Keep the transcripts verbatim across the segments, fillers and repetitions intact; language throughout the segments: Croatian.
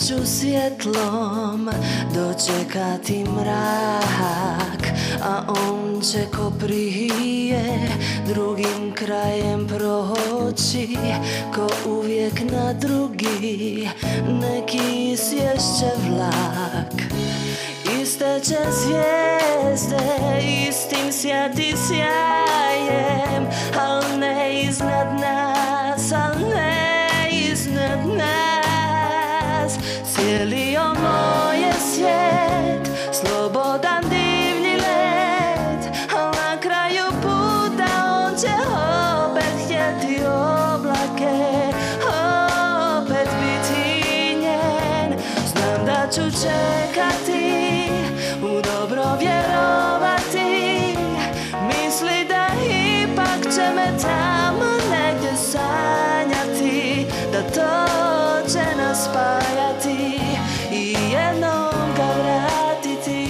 ću svjetlom dočekati mrak, a on će ko prije drugim krajem proći, ko uvijek na drugi neki sješće vlak. Iste će zvijezde istim sjati sjajem, al ne iznad nas, al ne iznad nas. Cijeli ono je svijet, slobodan divlji let, al na kraju puta on će opet htjeti oblake, opet biti njen. Znam da ću čekati, u dobro vjerovati, misli da ipak će me tamo negdje sanjati, da to će nas spajati i jednom ga vratiti.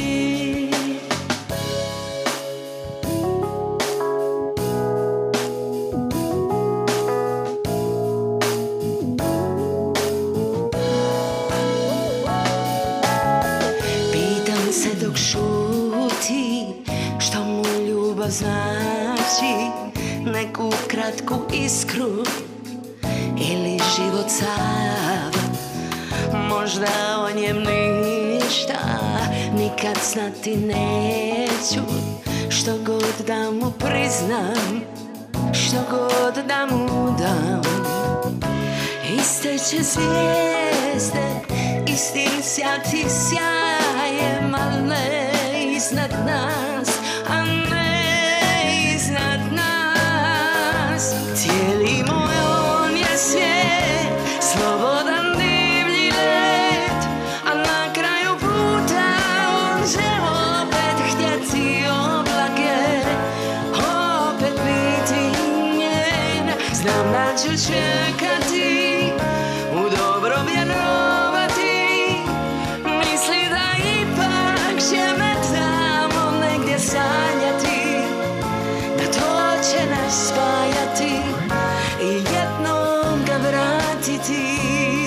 Pitam se dok šuti, što mu ljubav znači, neku kratku iskru ili život sav. Možda o njem ništa nikad znati neću, što god da mu priznam, što god da mu dam. Iste će zvijezde istim sjati sjajem, al ne iznad nas, a ne iznad nas. Cijeli moj on je svijet, slobodan divlji let, a na kraju puta on će opet htjeti oblake, opet biti njen. Znam da ću čekati, u dobro vjerovati, misli da ipak će me tamo negdje sanjati, da to će nas spajati i jednom ga vratiti.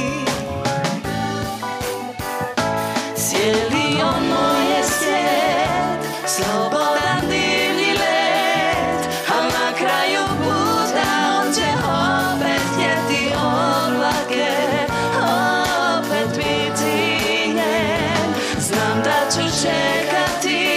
Cijeli ono je svijet, slobodan divlji let, a na kraju puta on će opet htjeti oblake, opet biti njen. Znam da ću čekati,